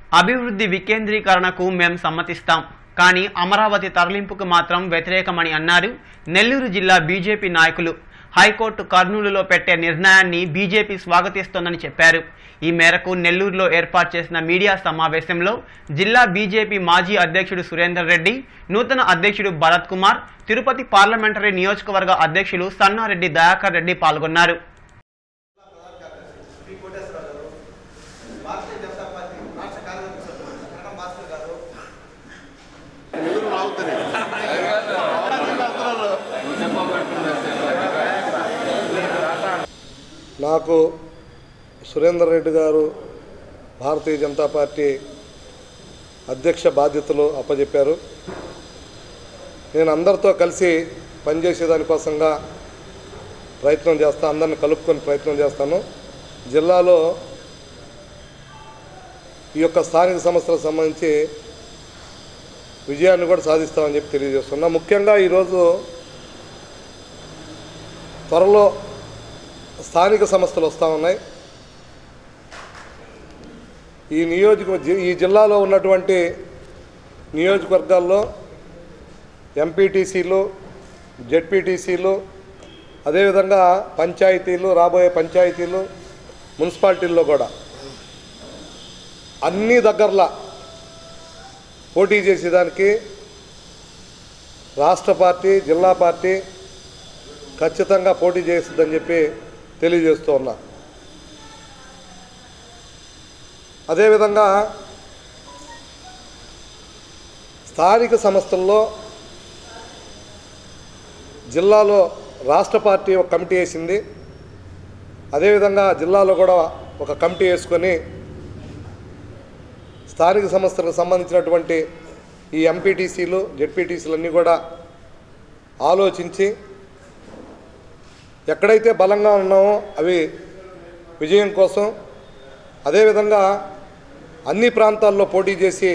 అభివృద్ధి వికేంద్రీకరణకు మేము సమ్మతిస్తాం, కానీ అమరావతి తరలింపుకు మాత్రం వ్యతిరేకమని అన్నారు నెల్లూరు జిల్లా బీజేపీ నాయకులు. హైకోర్టు కర్నూలులో పెట్టే నిర్ణయాన్ని బీజేపీ స్వాగతిస్తోందని చెప్పారు. ఈ మేరకు నెల్లూరులో ఏర్పాటు చేసిన మీడియా సమావేశంలో జిల్లా బీజేపీ మాజీ అధ్యక్షుడు సురేందర్ రెడ్డి, నూతన అధ్యక్షుడు భరత్ కుమార్, తిరుపతి పార్లమెంటరీ నియోజకవర్గ అధ్యక్షులు సన్నారెడ్డి దయాకర్ రెడ్డి పాల్గొన్నారు. నాకు సురేందర్ రెడ్డి గారు భారతీయ జనతా పార్టీ అధ్యక్ష బాధ్యతలు అప్పచెప్పారు. నేను అందరితో కలిసి పనిచేసేదానికోసంగా ప్రయత్నం చేస్తాను, అందరిని కలుపుకొని ప్రయత్నం చేస్తాను. జిల్లాలో ఈ యొక్క స్థానిక సంస్థలకు సంబంధించి విజయాన్ని కూడా సాధిస్తామని చెప్పి తెలియజేస్తున్నా. ముఖ్యంగా ఈరోజు త్వరలో స్థానిక సంస్థలు వస్తూ ఉన్నాయి. ఈ జిల్లాలో ఉన్నటువంటి నియోజకవర్గాల్లో ఎంపీటీసీలు, జెడ్పీటీసీలు, అదేవిధంగా పంచాయతీలు, రాబోయే పంచాయతీలు, మున్సిపాలిటీల్లో కూడా అన్ని దగ్గరలా పోటీ చేసేదానికి రాష్ట్ర పార్టీ, జిల్లా పార్టీ ఖచ్చితంగా పోటీ చేస్తుందని చెప్పి తెలియజేస్తూ ఉన్నా. అదేవిధంగా స్థానిక సంస్థల్లో జిల్లాలో రాష్ట్ర పార్టీ ఒక కమిటీ వేసింది. అదేవిధంగా జిల్లాలో కూడా ఒక కమిటీ వేసుకొని స్థానిక సంస్థలకు సంబంధించినటువంటి ఈ ఎంపీటీసీలు, జెడ్పీటీసీలు అన్నీ కూడా ఆలోచించి ఎక్కడైతే బలంగా ఉన్నామో అవి విజయం కోసం, అదేవిధంగా అన్ని ప్రాంతాల్లో పోటీ చేసి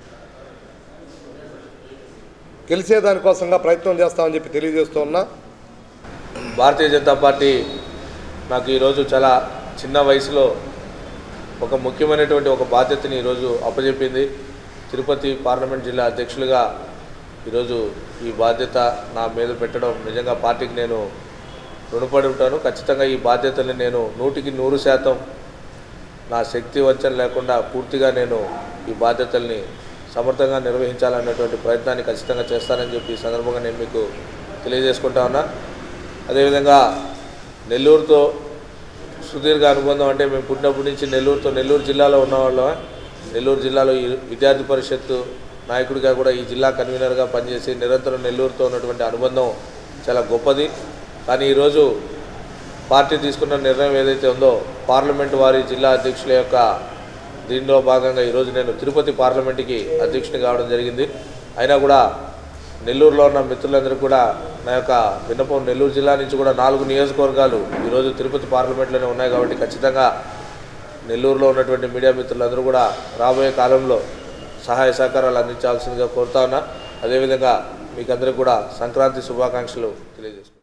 గెలిచేదానికోసంగా ప్రయత్నం చేస్తామని చెప్పి తెలియజేస్తూ ఉన్నా. భారతీయ జనతా పార్టీ నాకు ఈరోజు చాలా చిన్న వయసులో ఒక ముఖ్యమైనటువంటి ఒక బాధ్యతని ఈరోజు అప్పచెప్పింది. తిరుపతి పార్లమెంట్ జిల్లా అధ్యక్షులుగా ఈరోజు ఈ బాధ్యత నా మీద పెట్టడం నిజంగా పార్టీకి నేను రుణపడి ఉంటాను. ఖచ్చితంగా ఈ బాధ్యతల్ని నేను 100% నా శక్తి వంచన లేకుండా పూర్తిగా నేను ఈ బాధ్యతల్ని సమర్థంగా నిర్వహించాలనేటువంటి ప్రయత్నాన్ని ఖచ్చితంగా చేస్తానని చెప్పి ఈ సందర్భంగా నేను మీకు తెలియజేసుకుంటా ఉన్నా. అదేవిధంగా నెల్లూరుతో సుదీర్ఘ అనుబంధం, అంటే మేము పుట్టినప్పటి నుంచి నెల్లూరు జిల్లాలో ఉన్నవాళ్ళం. నెల్లూరు జిల్లాలో ఈ విద్యార్థి పరిషత్తు నాయకుడిగా కూడా ఈ జిల్లా కన్వీనర్గా పనిచేసి నిరంతరం నెల్లూరుతో ఉన్నటువంటి అనుబంధం చాలా గొప్పది. కానీ ఈరోజు పార్టీ తీసుకున్న నిర్ణయం ఏదైతే ఉందో పార్లమెంటు వారి జిల్లా అధ్యక్షుల యొక్క దీనిలో భాగంగా ఈరోజు నేను తిరుపతి పార్లమెంటుకి అధ్యక్షుని కావడం జరిగింది. అయినా కూడా నెల్లూరులో ఉన్న మిత్రులందరూ కూడా నా యొక్క విన్నపం, నెల్లూరు జిల్లా నుంచి కూడా 4 నియోజకవర్గాలు ఈరోజు తిరుపతి పార్లమెంట్లోనే ఉన్నాయి కాబట్టి ఖచ్చితంగా నెల్లూరులో ఉన్నటువంటి మీడియా మిత్రులందరూ కూడా రాబోయే కాలంలో సహాయ సహకారాలు అందించాల్సిందిగా కోరుతా ఉన్నా. అదేవిధంగా మీకు అందరికీ కూడా సంక్రాంతి శుభాకాంక్షలు తెలియజేస్తున్నాను.